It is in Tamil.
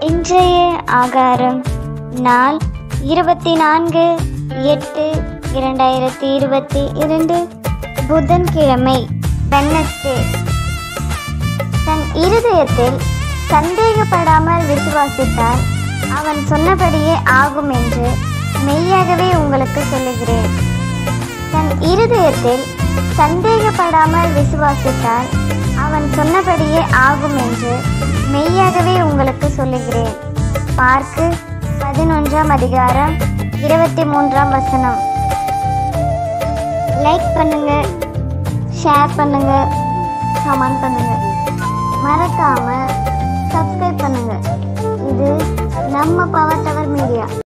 இன்றைய ஆகாரம் நாள் 24/8/2022 புதன்கிழமை வெட்னஸ்டே. தன் இருதயத்தில் சந்தேகப்படாமல் விசுவாசித்தால் அவன் சொன்னபடியே ஆகும் என்று மெய்யாகவே உங்களுக்கு சொல்லுகிறேன். தன் இருதயத்தில் சந்தேகப்படாமல் விசுவாசித்தால் அவன் சொன்னபடியே ஆகும் என்று மெய்யாகவே உங்களுக்கு சொல்லுகிறேன். மார்க்கு 11:23. லைக் பண்ணுங்க, ஷேர் பண்ணுங்க, கமெண்ட் பண்ணுங்க, மறக்காம சப்ஸ்கிரைப் பண்ணுங்க. இது நம்ம பவர் டவர் மீடியா.